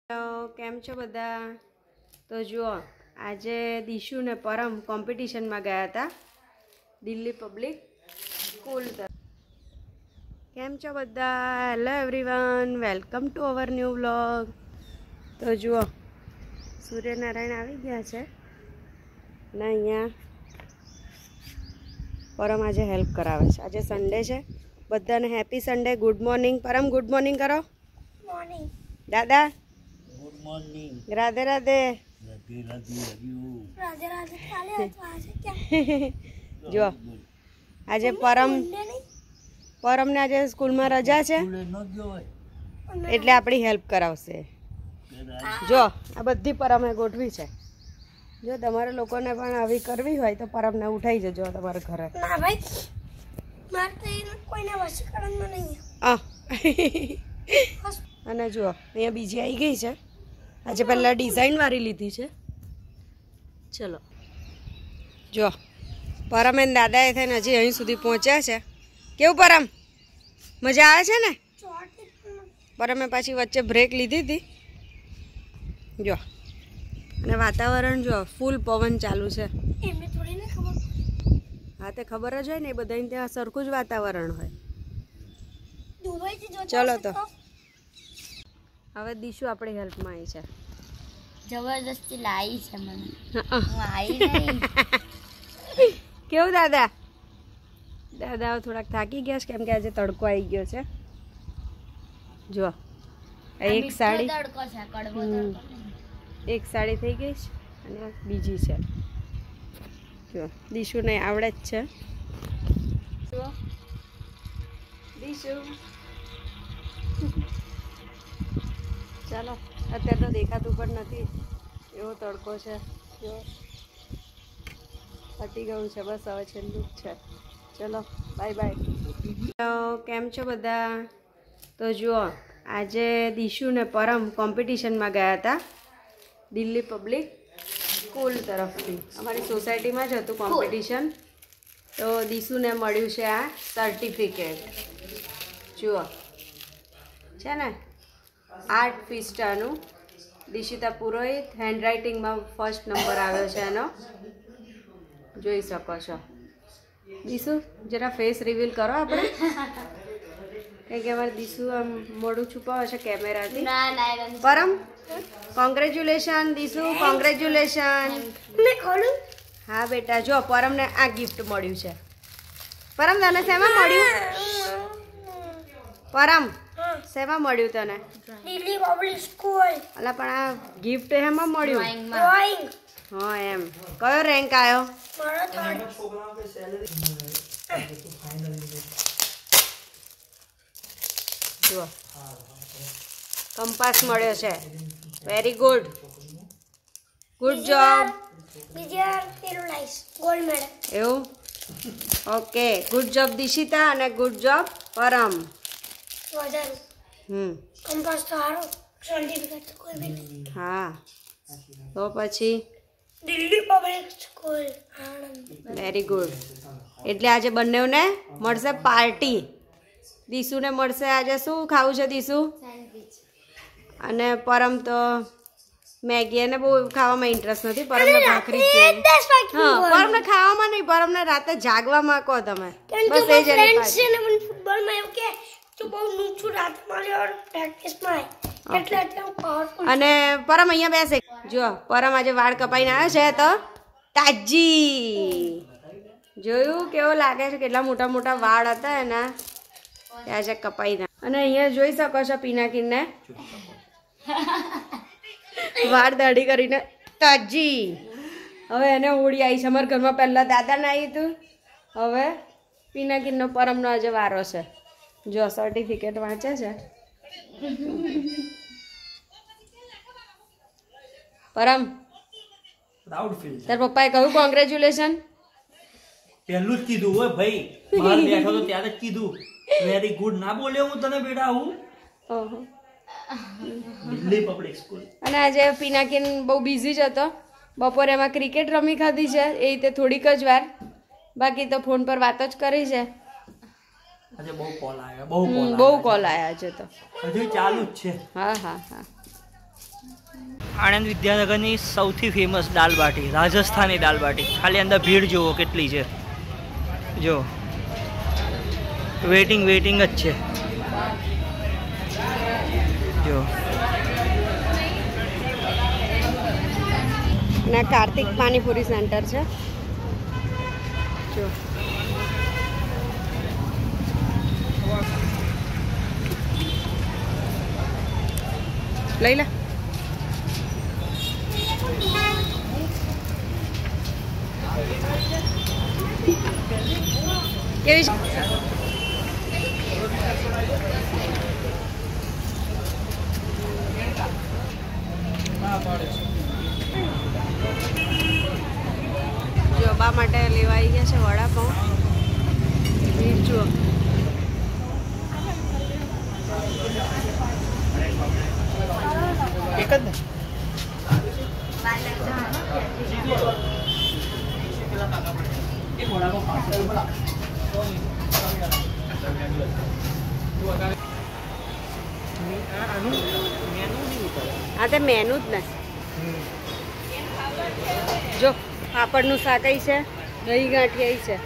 કેમ છો બધા? તો જુઓ, આજે દિશુ ને પરમ કોમ્પિટિશનમાં ગયા હતા દિલ્હી પબ્લિક સ્કૂલ તરફ. કેમ છો બધા? Hello everyone, welcome to our new vlog. તો જુઓ, સૂર્યનારાયણ આવી ગયા છે ને અહીંયા પરમ આજે હેલ્પ કરાવે છે. આજે સન્ડે છે, બધાને happy Sunday. Good morning Param, good morning કરો. મોર્નિંગ દાદા. Good morning. રાધે રાધે. રાધે રાધે. જો આજે પરમને આજે સ્કૂલમાં રજા છે એટલે આપણી હેલ્પ કરાવશે. જો આ બધી પરમે ગોઠવી છે. જો તમારે લોકોને પણ આવી કરવી હોય તો પરમને ઉઠાઈ જજો તમારા ઘરે. ના ભાઈ, મારે તો કોઈને વશીકરણમાં નહીં. અને જુઓ અહીંયા બીજી આવી ગઈ છે. આજે પહેલાં ડિઝાઇનવાળી લીધી છે. ચલો જો પરમ એને દાદાએ થઈને હજી અહીં સુધી પહોંચ્યા છે. કેવું પરમ, મજા આવે છે ને? પરમે પાછી વચ્ચે બ્રેક લીધી હતી. જો અને વાતાવરણ જો ફૂલ પવન ચાલુ છે. હા તે ખબર જ હોય ને, એ બધાને ત્યાં સરખું જ વાતાવરણ હોય. ચલો તો હવે દિશુ આપણી હેલ્પમાં આવી છે. જબરદસ્તી લાવી છે મને. હું આવી નહીં. કેવું દાદા? દાદા થોડાક થાકી ગયા છે કેમ કે આજે તડકો આવી ગયો છે. જો એક સાડી, એક સાડી થઈ ગઈ છે અને બીજી છે. જો દિશુને આવડે જ છે. જુઓ દિશુ, ચાલો અત્યારે તો દેખાતું પણ નથી, એવો તડકો છે. જો પતી ગયું છે, બસ હવે છેલ્લું જ છે. ચલો બાય બાય. કેમ છો બધા? તો જુઓ આજે દિશુ ને પરમ કોમ્પિટિશનમાં ગયા હતા દિલ્હી પબ્લિક સ્કૂલ તરફથી. અમારી સોસાયટીમાં જ હતું કોમ્પિટિશન. તો દિશુને મળ્યું છે આ સર્ટિફિકેટ. જુઓ છે ને, આર્ટ ફિસ્ટાનું. દિશિતા પુરોહિત હેન્ડરાઇટિંગમાં ફર્સ્ટ નંબર આવ્યો છે એનો, જોઈ શકો છો. દિશુ જરા ફેસ રિવીલ કરો આપણે, કારણ કે અમારે દિશુ આમ મોઢું છુપાવે છે કેમેરાથી. Param congratulation Dishu, congratulation. હા બેટા, જો પરમને આ ગિફ્ટ મળ્યું છે. પરમ તને શેમાં મળ્યું? પરમ શેમાં મળ્યું તને? Delhi public school. અલા પણ આ ગિફ્ટ એમાં મળ્યું? હા એમ. કયો રેન્ક આવ્યો? જુઓ કંપાસ મળ્યો છે. Very good, good job. એવું? ઓકે, ગુડ જોબ દિશિતા અને ગુડ જોબ પરમ. હા તો પછી Delhi public school. Very good. એટલે આજે બંનેને મળશે પાર્ટી. દિશુને મળશે આજે શું ખાવું છે દિશુ? અને પરમ તો મેગી, એને બહુ ખાવામાં ઇન્ટરેસ્ટ નથી. પરમને ભાખરી જ જોઈએ. હા પરમને ખાવામાં નહીં, પરમને રાતે જાગવામાં કહો તમે. બસ એ જ ફૂટબોલમાં એવું કે બહુ નીચું રાત મળ્યો પ્રેક્ટિસમાં એટલે પાવરફુલ. અને પરમ અહીંયા બેસે. જો પરમ આજે વાળ કપાઈને આવ્યો છે તો તાજી. જોયું કેવો લાગે છે? કેટલા મોટા મોટા વાળ હતા એના, આજે કપાઈ ના. અને અહીંયા જોઈ શકો છો પિનાકીને વાળ દાઢી કરીને તાજી. હવે એને હોળી આવી છે. અમારા ઘરમાં પહેલાં દાદાને આવી હતું, હવે પિનાકીનો પરમનો આજે વારો છે. જો સર્ટિફિકેટ વાંચે છે પરમ. તાર પપ્પાએ કહ્યું કોંગ્રેચ્યુલેશન? પહેલું જ કીધું હોય ભાઈ, બહાર બેઠો તો ત્યારે જ કીધું વેરી ગુડ. ના બોલ્યો હું તને બેટા? હું દિલ્હી પબ્લિક સ્કૂલ. અને આજે પિનાકીન બહુ બિઝી જ હતો. બપોરે એમાં ક્રિકેટ રમી ખાધી છે એ રીતે થોડીક જ વાર, બાકી તો ફોન પર વાતો જ કરી છે. આજે બહુ કોલ આવ્યા, બહુ કોલ આવ્યા છે તો હજુ ચાલુ જ છે. હા હા હા આણંદ વિદ્યાનગરની સૌથી ફેમસ દાલ બાટી, રાજસ્થાની દાલ બાટી. ખાલી અંદર ભીડ જુઓ કેટલી છે. જો વેઇટિંગ જ છે. જો અને કાર્તિક પાણીપુરી સેન્ટર છે. જો લઈ લે. કેવી છે? જો બા માટે લેવા આવી ગયા છે વડાપાઉં. ભીડ જુઓ. એક જ ને હા તે મેનુ જ ને. જો પાપડનું શાક આવી છે, દહીં ગાંઠિયા છે.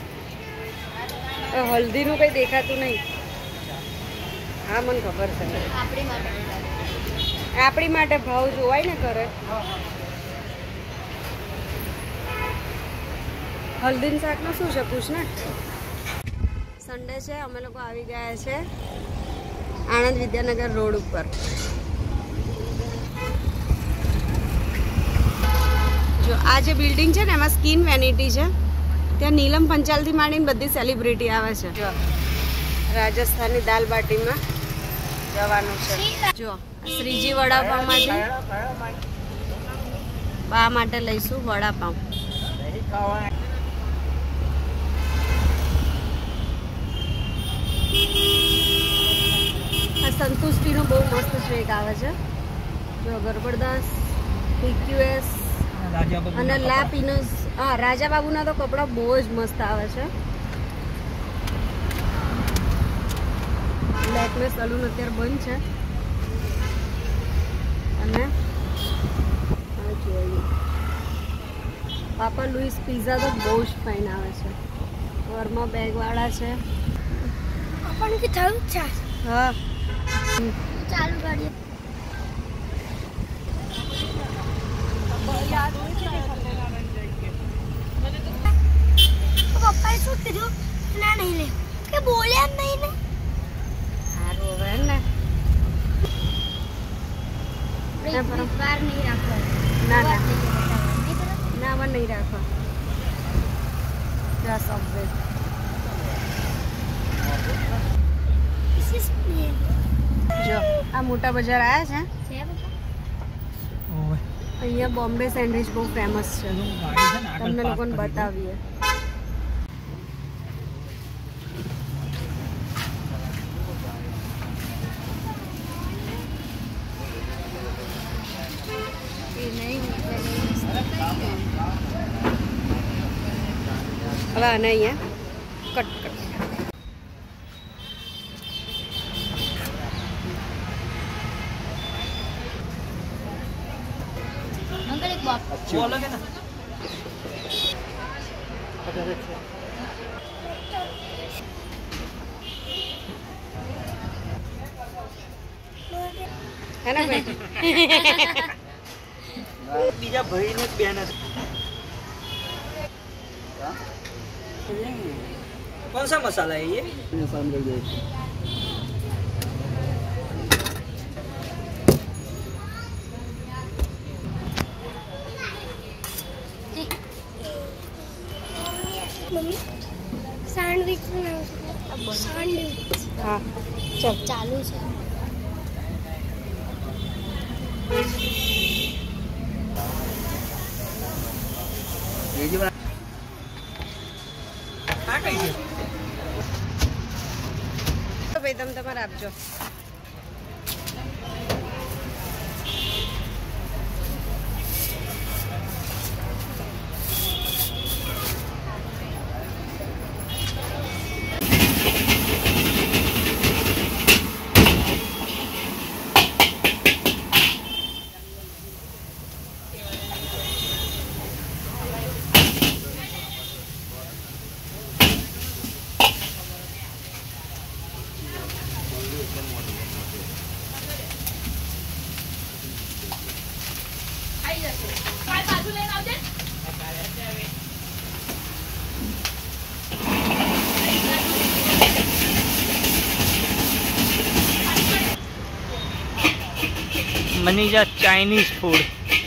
હલ્દીનું કંઈ દેખાતું નહીં. હા મને ખબર છે. આપણી માટે ભાવ જોવાય ને કરે. હલ્દીનું શાકનું શું છે પૂછ ને. સન્ડે છે, અમે લોકો આવી ગયા છે આણંદ વિદ્યાનગર રોડ ઉપર. જો આ જે બિલ્ડિંગ છે ને એમાં સ્કિન વેનિટી છે. ત્યાં નીલમ પંચાલથી માંડીને બધી સેલિબ્રિટી આવે છે. જો રાજસ્થાની દાલ બાટીમાં જવાનું છે. જો શ્રીજી વડાપાઉંમાંથી બા માટે લઈશું વડાપાઉં. આ સંતુષ્ટિનો બહુ મસ્ત શેક આવે છે. જો ગરબડદાસ, PQS અને લા પીનોસ. હા રાજા બાબુના તો કપડા બહુ જ મસ્ત આવે છે. લેકમે સલૂન અત્યારે બંધ છે. અને આ જોઈએ પાપા લુઈસ પિઝા તો બહુ જ ફાઇન આવે છે. ઘરમાં બેગવાળા છે. આપણને કે થયું જ છે. હા ચાલુ ગાડી પપ્પાએ શું કીધું? ના નહીં લે કે બોલ્યા જ નહીં ને. સારું હવે ને બહાર નહીં રાખો. ના ના ના મને નહીં રાખવા. જા સબવે. જો આ મોટા બજાર આવ્યા છે. અહીંયા બોમ્બે સેન્ડવિચ બહુ ફેમસ છે. તમને લોકોને બતાવીએ. હવે આને અહીંયા કટ કટ. वो अलग है ना. है ना भाई. બીજા ભાઈને જ બેન कौन सा मसाला है ये? મમ્મી સેન્ડવિચ સેન્ડવિચ हाँ चल. ચાલુ છે. ભાઈ તમે તમારે આપજો. બની જા ચાઇનીઝ ફૂડ.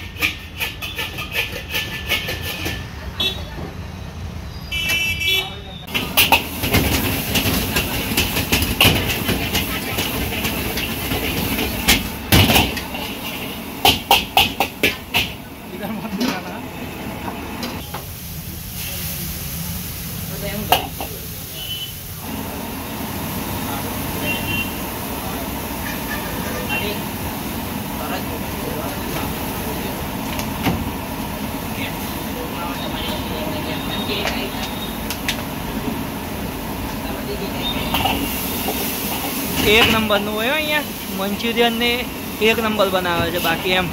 એક નંબરનું હોય હો અહીંયા મંચુરિયન ને એક નંબર બનાવે છે બાકી એમ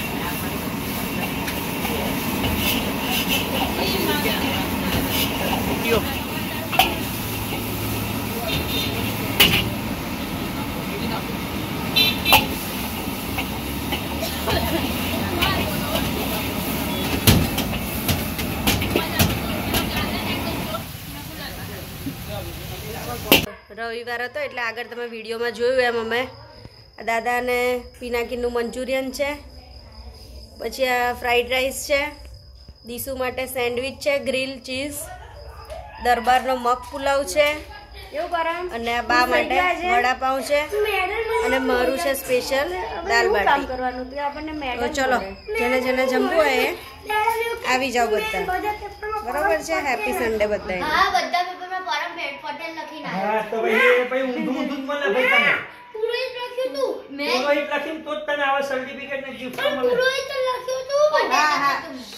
રવિવાર હતો એટલે આગળ તમે વિડીયોમાં જોયું એમ અમે દાદાને પિનાકીનું મંચુરિયન છે, પછી આ ફ્રાઈડ રાઈસ છે, દીસુ માટે સેન્ડવિચ છે, ગ્રીલ ચીઝ, દરબારનો મગ પુલાવ છે અને આ બા માટે વડાપાઉં છે અને મારું છે સ્પેશિયલ દાલ બાટી. તો ચલો જેને જેને જમવું હોય એ આવી જાઓ બધા. બરોબર છે. હેપી સન્ડે બધા. હા તો ભાઈ ઊંધું ઊંધું જ મળે ભાઈ તને પુરોહિત લખ્યું તો જ તને આવા સર્ટિફિકેટ ને ગિફ્ટ મળે. હા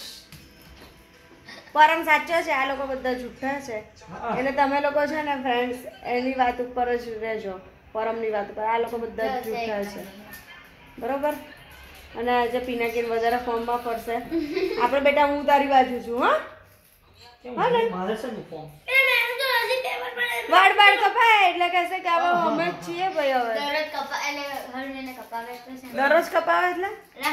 પરમ સાચો છે, આ લોકો બધા જૂઠા છે એટલે તમે લોકો છે ને ફ્રેન્ડ્સ એની વાત ઉપર જ રહેજો, પરમની વાત ઉપર. આ લોકો બધા જ જૂઠા છે. બરોબર. અને આજે પિનાકીન વધારે ફોર્મમાં ફરશે. આપણે બેટા હું તારી બાજુ છું. હા મારે છે ને ફોર્મ વાળ બાળ કપાય એટલે કહેશે કે હવે અમે જ છીએ ભાઈ. હવે દરરોજ કપાવે એટલે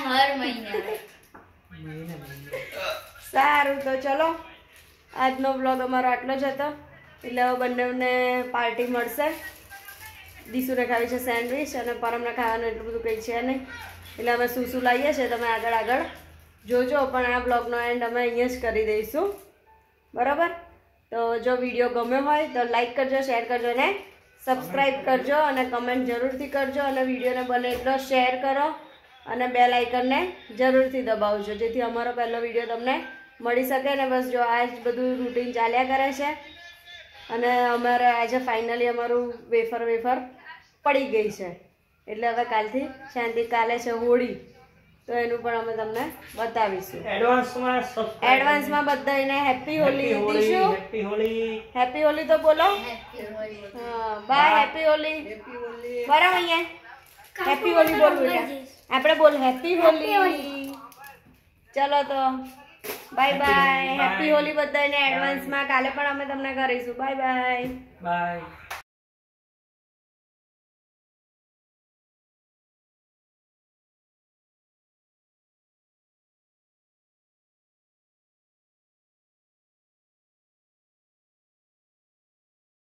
સારું. તો ચલો આજનો બ્લોગ અમારો આટલો જ હતો. એટલે હવે બંનેને પાર્ટી મળશે. દીસુને ખાવી છે સેન્ડવિચ અને પરમને ખાવાનું એટલું બધું કંઈ છે નહીં. એટલે અમે શું શું લાવીએ છીએ તમે આગળ જોજો. પણ આ બ્લોગનો એન્ડ અમે અહીંયા જ કરી દઈશું. બરાબર. તો જો વિડીયો ગમ્યો હોય તો લાઈક કરજો, શેર કરજો અને સબસ્ક્રાઈબ કરજો અને કમેન્ટ જરૂરથી કરજો અને વિડીયોને બને એટલો શેર કરો અને બેલ આઇકનને જરૂરથી દબાવજો જેથી અમારો પહેલો વિડીયો તમને મળી શકે. ને બસ જો આ જ બધું રૂટીન ચાલ્યા કરે છે અને અમારે આજે ફાઇનલી અમારું વેફર પડી ગઈ છે. એટલે હવે કાલથી શાંતિ. કાલે છે હોળી તો એનું પણ અમે તમને બતાવીશું એડવાન્સમાં બધાને હેપી હોલી. હેપી હોલી તો બોલો. હા બાય. હેપી હોલી. બરાબર. અહીંયા હેપી હોલી બોલવું એટલે આપણે બોલ હેપી હોલી. ચલો તો બાય બાય. હેપી હોલી બધાને એડવાન્સમાં. કાલે પણ અમે તમને કરીશું. Bye bye. બાય.